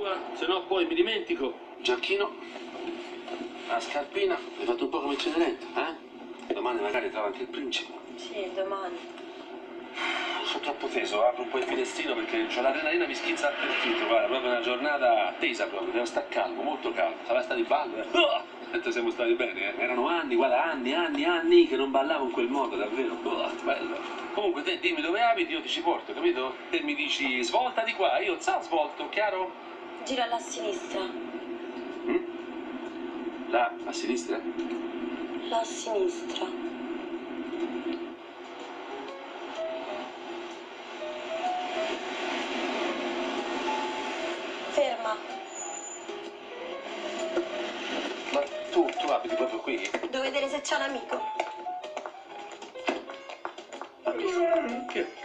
Se no poi mi dimentico. Giacchino, la scarpina, hai fatto un po' come Cenerentola, eh? Domani magari trova anche il principe. Sì, domani. Sono troppo teso, apro un po' il finestrino perché c'ho l'adrenalina mi schizza dappertutto, guarda, proprio una giornata tesa proprio, devo stare calmo, molto calmo. Sarà stato di ballo, eh? Siamo stati bene, eh? Erano anni, guarda, anni che non ballavo in quel modo, davvero. Bello. Comunque te dimmi dove abiti, io ti ci porto, capito? Te mi dici svolta di qua, io svolto, chiaro? Gira alla sinistra. Là, a sinistra? Là a sinistra. Ferma. Ma tu abiti proprio qui? Devo vedere se c'è un amico. Amico? Che?